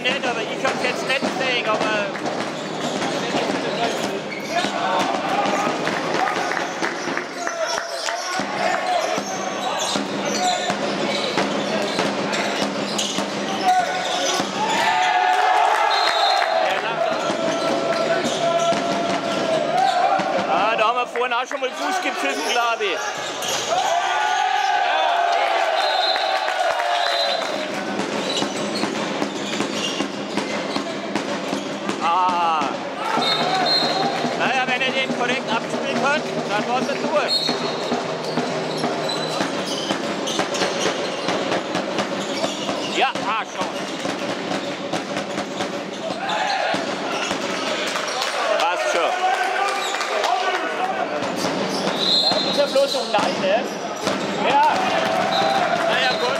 nicht, aber ich hab's jetzt nicht gesehen, aber... Ah, da haben wir vorhin auch schon mal Fuß gepfiffen, glaube ich. Naja, wenn er den korrekt abgespielt hat, dann war es ein Tor. Ja, schon. Passt schon. Das ist ja bloß um Nein, ne? Ja. Naja, gut.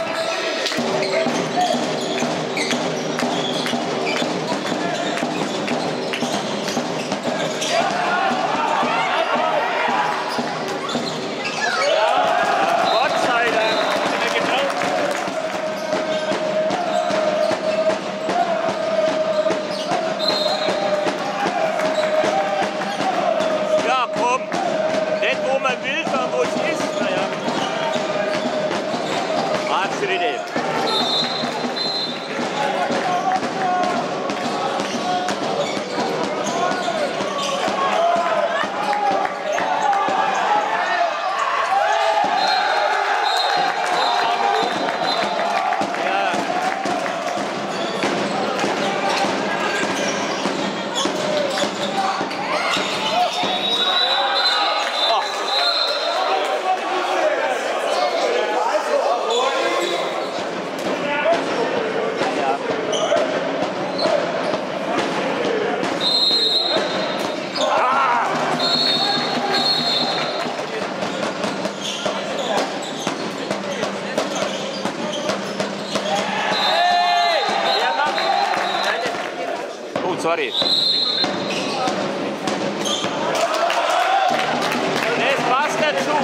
Sorry. Das passt dazu.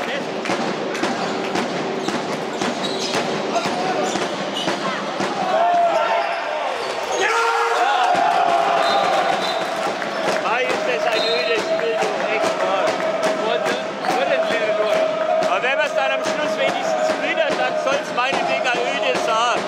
Mai ist das ein ödes Spiel, du echt mal. Aber wenn man es dann am Schluss wenigstens gewinnt, dann soll es meinetwegen ein ödes sein.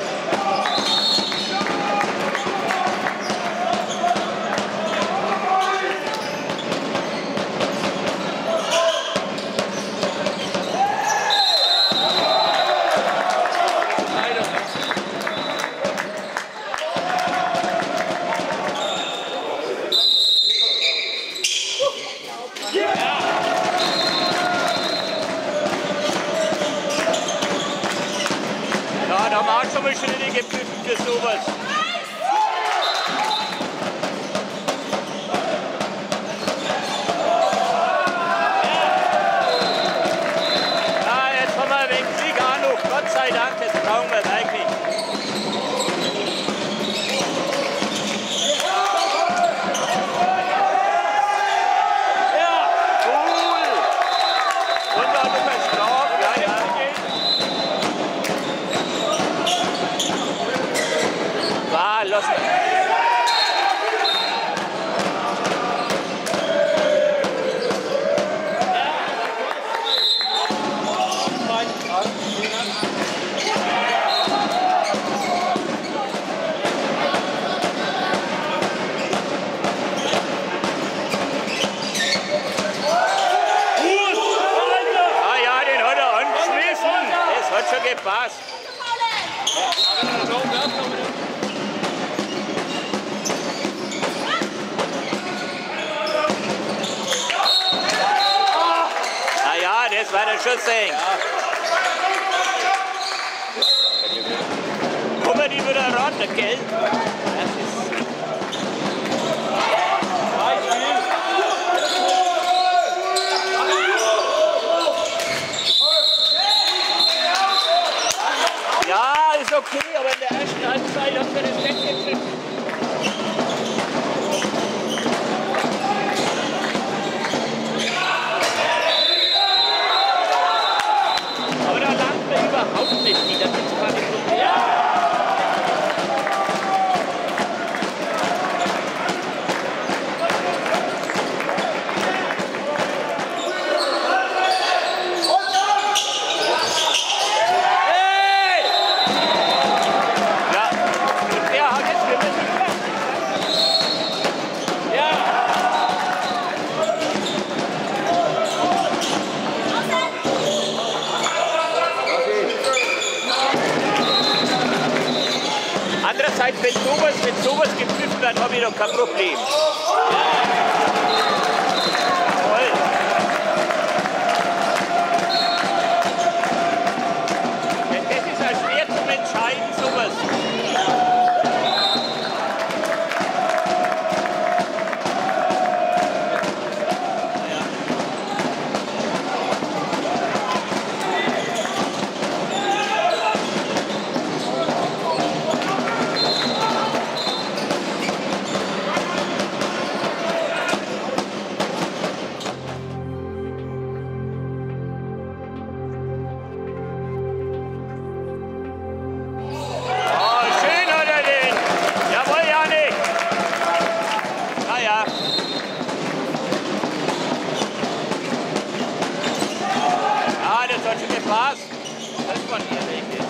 Da haben wir auch schon mal Schritte gepfiffen für sowas. Ja, jetzt haben wir ein wenig Sieg auch noch. Gott sei Dank, das brauchen wir eigentlich. Ja, cool. Und dann noch ein Straf, ja, ja. Los. Ah ja, den hat er angeschmissen. Das hat schon gepasst. Das war der Schussding. Kommen die wieder runter, gell? Das ist... Ja, ist okay, aber in der ersten Halbzeit habt ihr das weggepfiffen. Überhaupt nicht, das ist gar nicht so. Ja! wenn sowas gepfiffen wird, habe ich doch kein Problem. Jawohl. Denn das ist ja schwer zu entscheiden, sowas. Was? Das ist von mir richtig.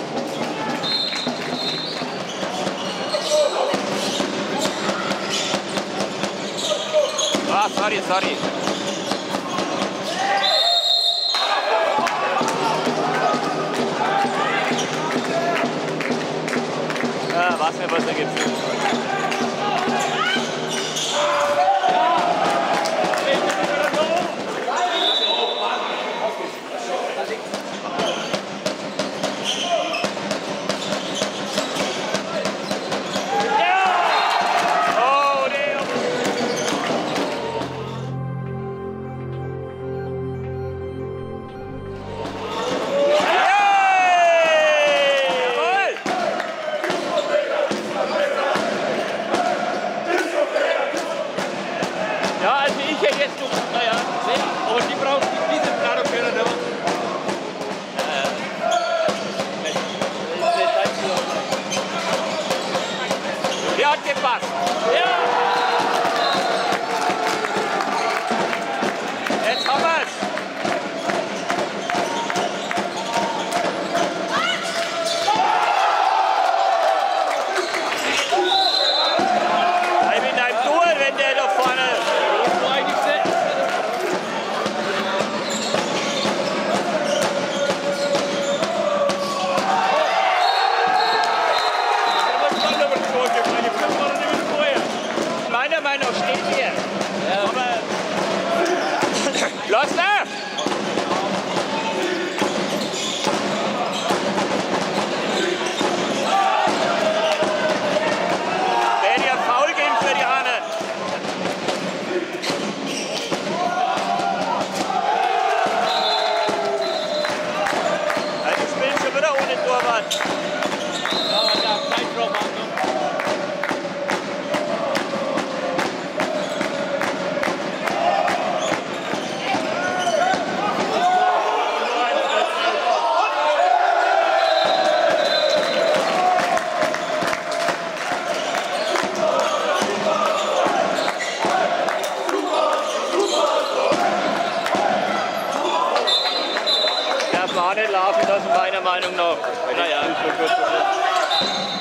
Ah, sorry. Ja, was mir was da gibt's. Ja, also ich hätte jetzt noch, naja, aber die brauchen diese Planung noch. Der hat gepasst. Ja! Jetzt haben wir's. Ich bin ein Tor, wenn der da vorne. Meiner Meinung nach steht hier. Ja. Aber los da! Werden ja faul gehen für die anderen. Also spielen schon wieder ohne Torwart. Ja, aber da kein Drum an. Nicht laufen lassen, meiner Meinung nach. Naja.